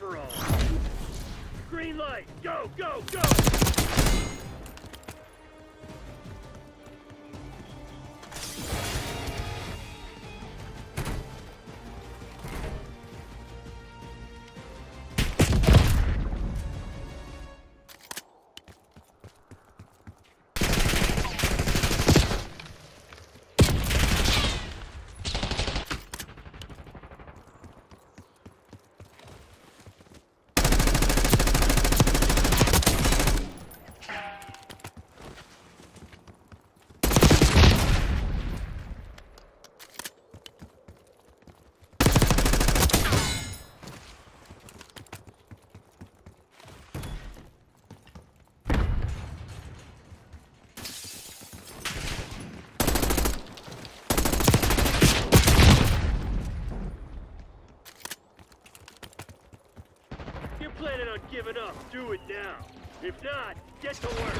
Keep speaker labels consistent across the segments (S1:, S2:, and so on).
S1: free-for-all. Green light. Go, go, go! You're planning on giving up, do it now. If not, get to work.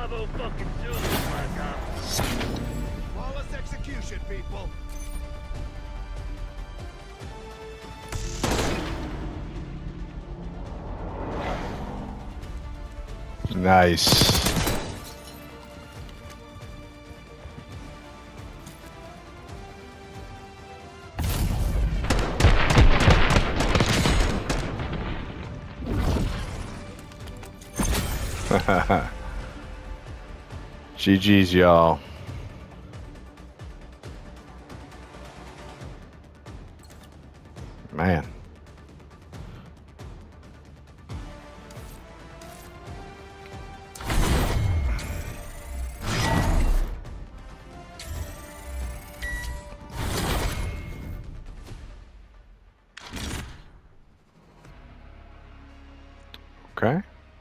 S1: Bravo fucking Zulu, Black Ops.
S2: Flawless execution, people.
S3: Nice. GG's, y'all. Man. Okay.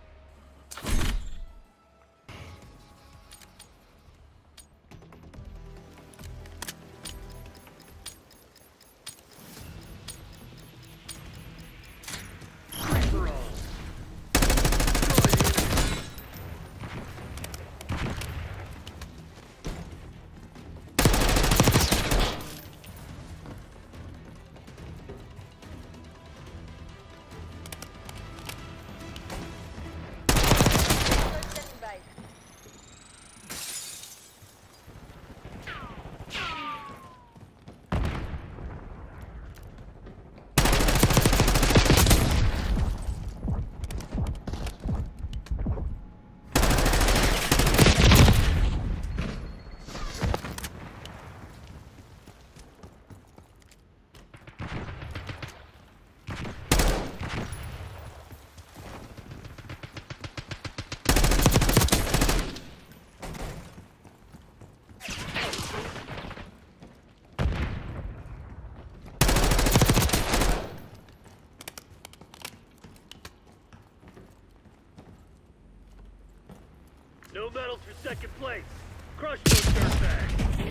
S1: For all. No medals for second place. Crush those dirtbags.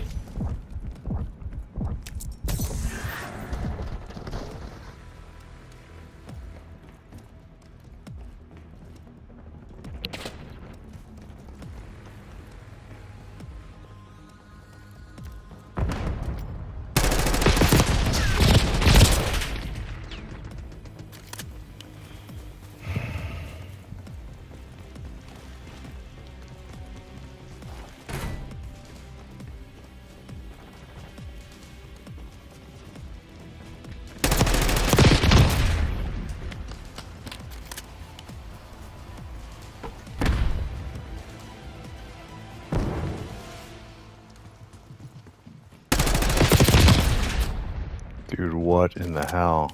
S3: Dude, what in the hell?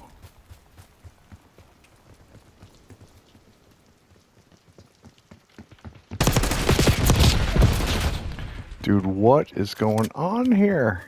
S3: Dude, what is going on here?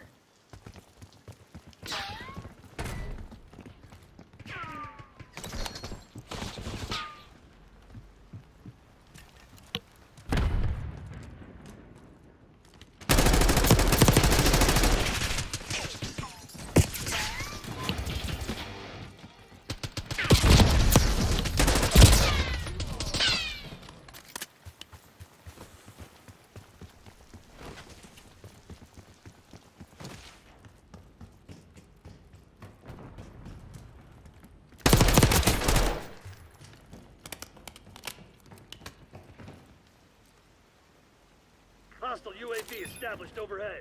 S1: Hostile UAV established overhead.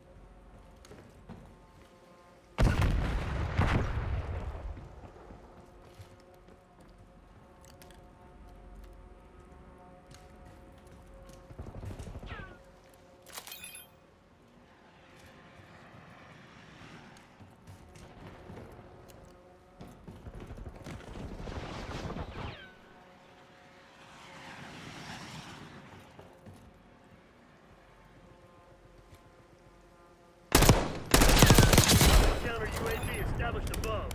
S1: Counter UAV established above.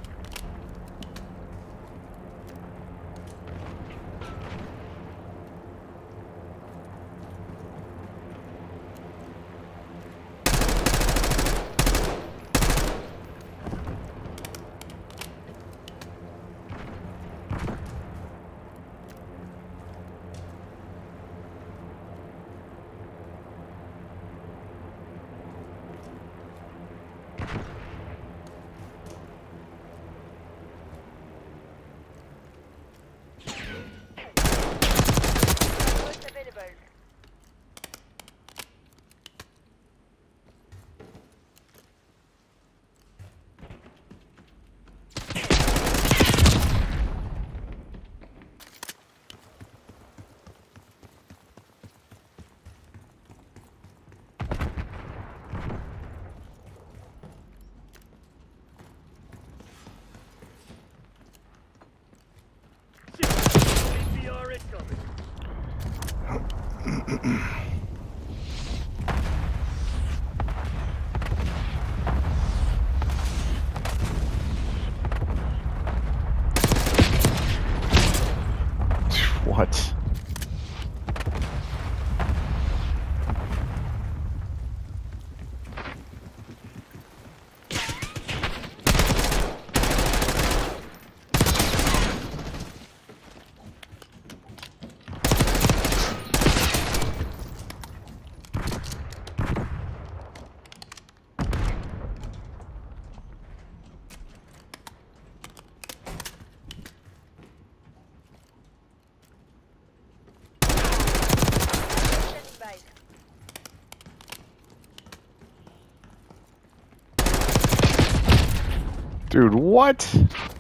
S3: What? Dude, what?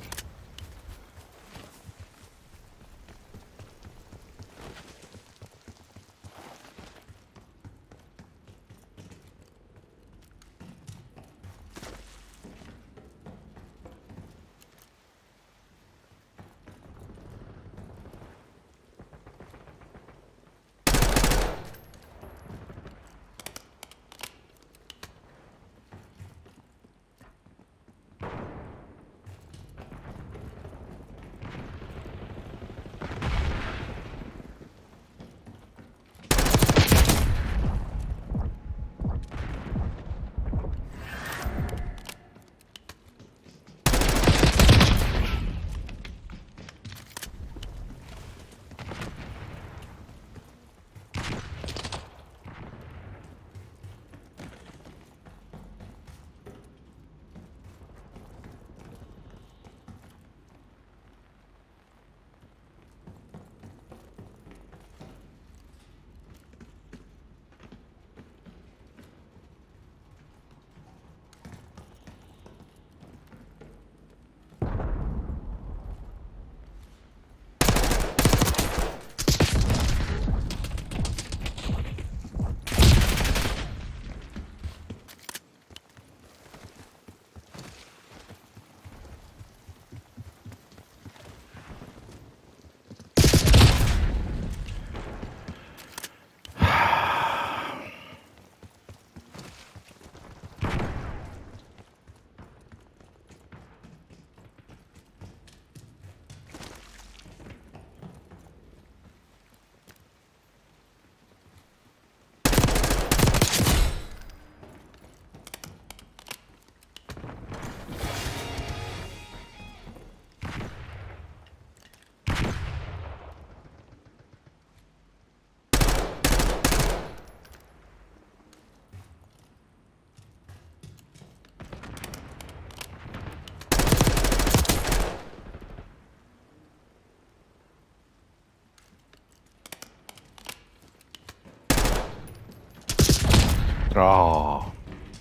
S3: Oh.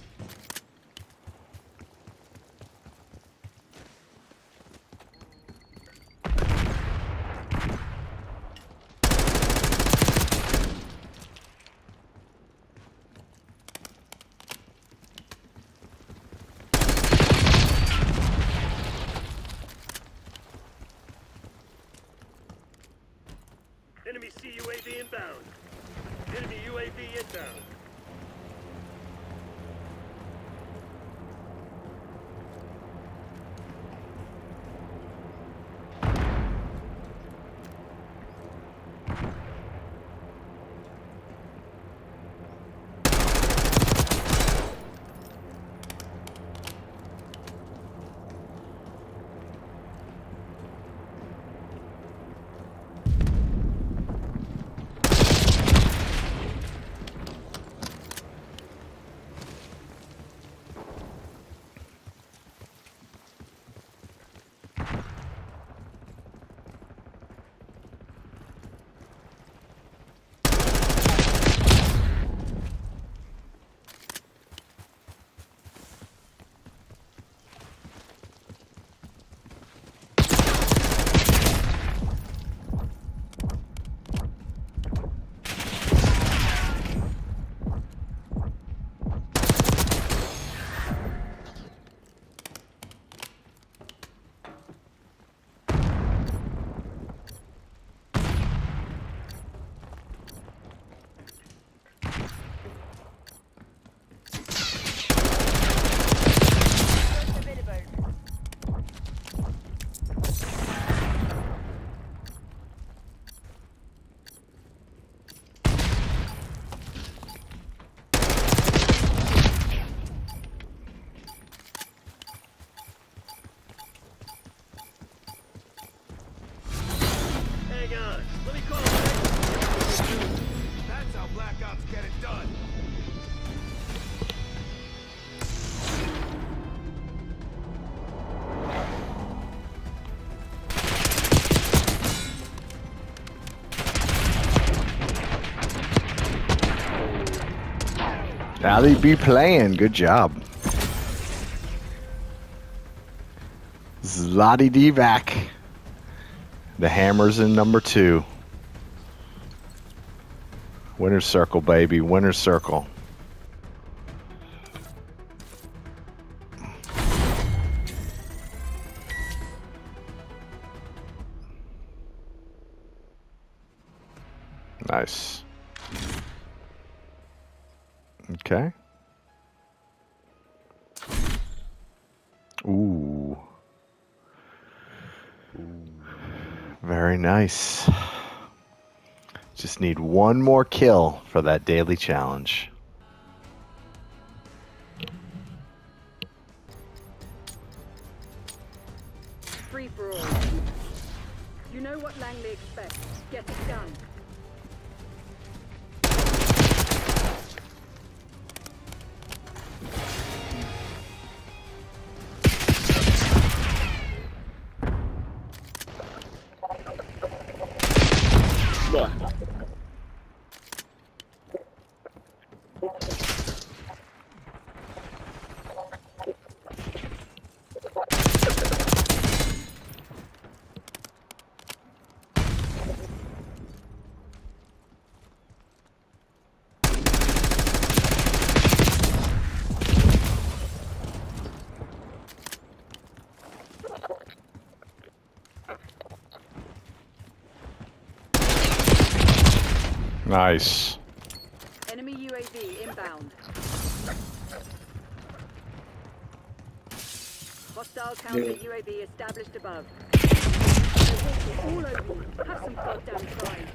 S1: Enemy CUAV inbound. Enemy UAV inbound.
S3: Now they be playing. Good job. Zlotty Divac. The hammer's in number 2. Winner's circle, baby. Winner's circle. Nice. Okay. Ooh. Very nice. Just need one more kill for that daily challenge.
S4: Free for all. You know what Langley expects. Get it done.
S3: Nice.
S4: Enemy UAV inbound. Hostile counter UAV established above. All over you. Have some goddamn pride.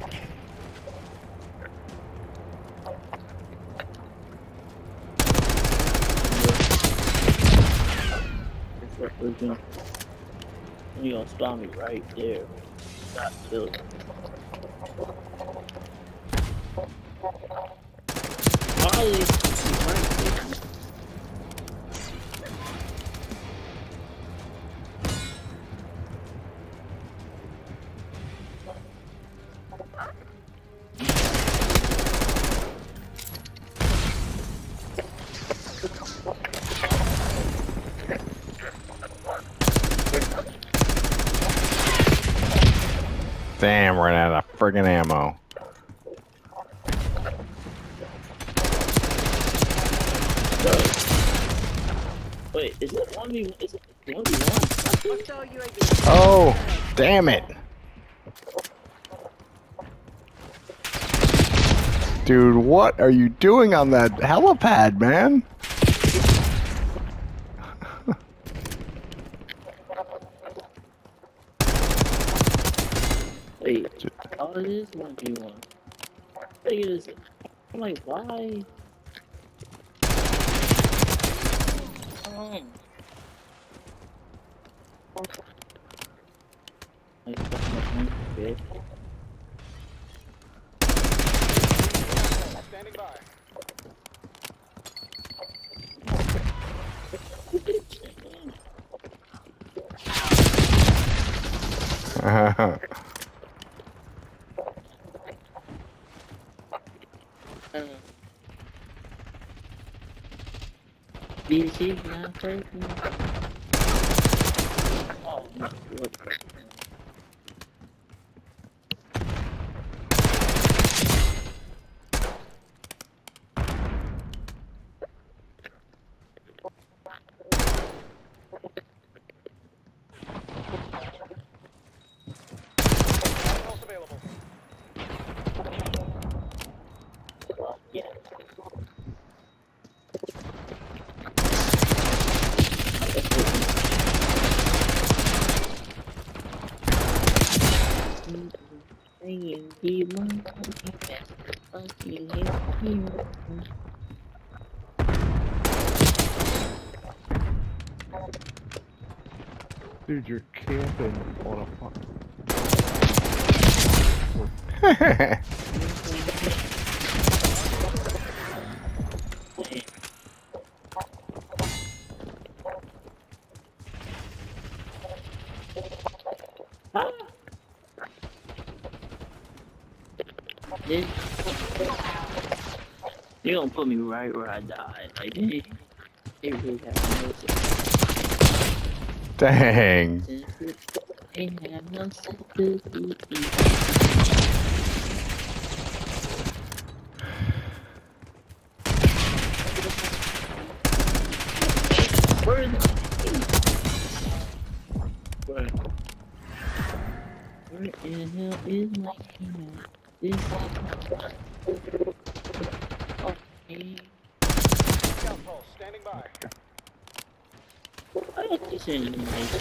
S5: You gonna spawn me right there. Not kill you. Why are they right?
S3: Damn, ran out of friggin' ammo.
S5: Wait, is it 1v1? Is it 1v1?
S4: Hostile UAV.
S3: Oh, damn it. Dude, what are you doing on that helipad, man?
S5: Wait, oh, it is 1v1. Wait, is it? I'm like, why?
S2: Standing by.
S5: BC, not person. Oh, no, what?
S2: Available.
S5: Yeah.
S3: Dude, you're camping on a fucking...
S5: They gonna put me right where I died. Like they really have no
S3: Dang.
S5: sympathy. They have no sympathy. Where the Where in the hell is my teammate? This okay.
S2: Scout pulse standing by.
S5: I got this animation.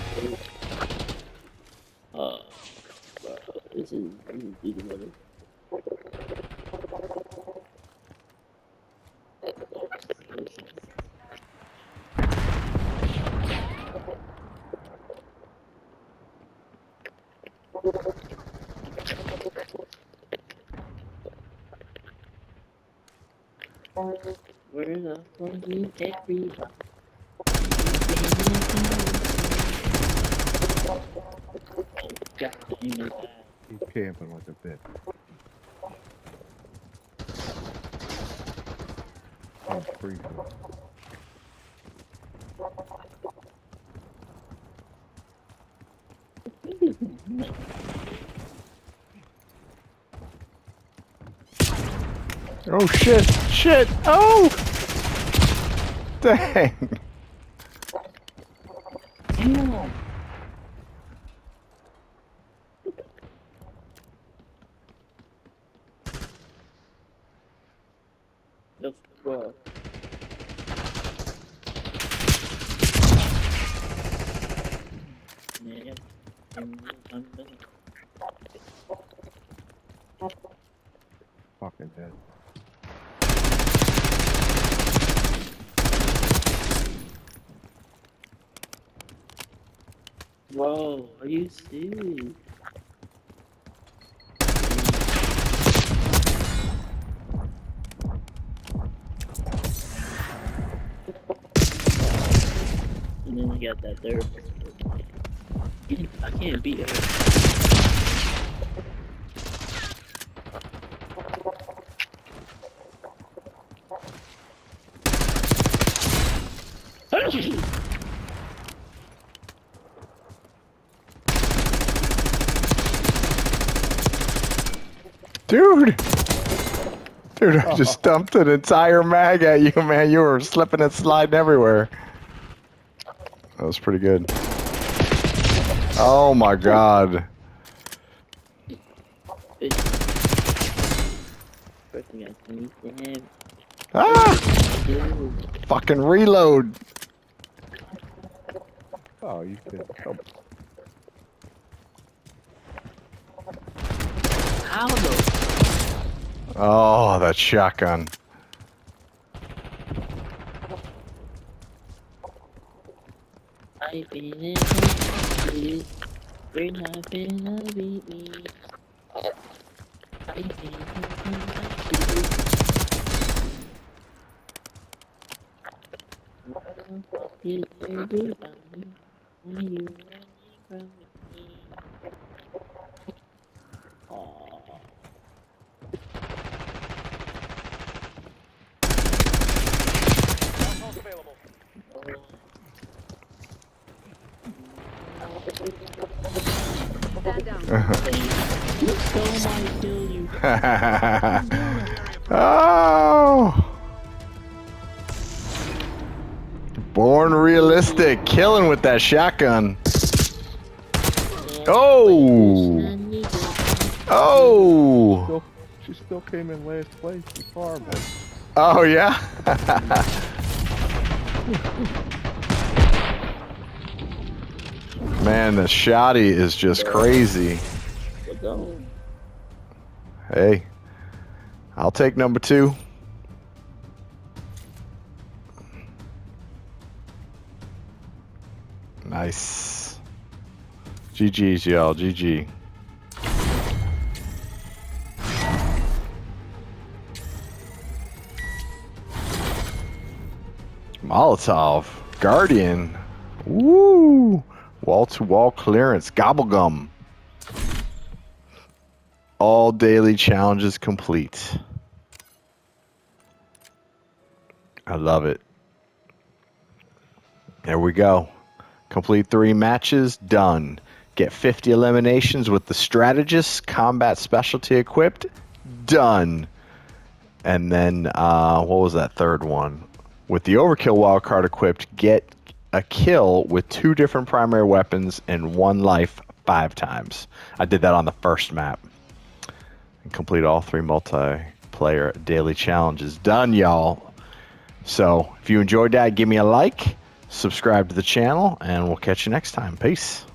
S5: Bro, this is really better. Where the fuck is everybody? God damn it.
S3: He's camping like a bitch. I'm freezing. Oh shit! Shit! Oh! Dang!
S5: Damn. The fuck? Yeah, I'm done.
S3: Fucking dead.
S5: Whoa, are you serious? And then you got that third. I can't beat her.
S3: Dude! Dude, I just dumped an entire mag at you, man. You were slipping and sliding everywhere. That was pretty good. Oh my god. Ah! Fucking reload. Oh, you could help.
S5: How the?
S3: Oh, that shotgun.
S5: I've been in this. You're not gonna beat me. I've been in what did you do about me when you running from me? Aww.
S2: Scout pulse available.
S4: Stand down.
S5: So might kill you.
S3: Oh! Born realistic, killing with that shotgun. Oh! Oh!
S6: She still came in last place. It's horrible.
S3: Oh yeah. Man, the shotty is just crazy. Hey, I'll take number 2. Nice. GG's, y'all. GG. Molotov. Guardian. Woo! Wall-to-wall clearance. Gobblegum. All daily challenges complete. I love it. There we go. Complete 3 matches, done. Get 50 eliminations with the strategist, combat specialty equipped, done. And then, what was that third one? With the overkill wildcard equipped, get a kill with 2 different primary weapons and 1 life 5 times. I did that on the first map. And complete all 3 multiplayer daily challenges. Done, y'all. So, if you enjoyed that, give me a like, subscribe to the channel, and we'll catch you next time. Peace.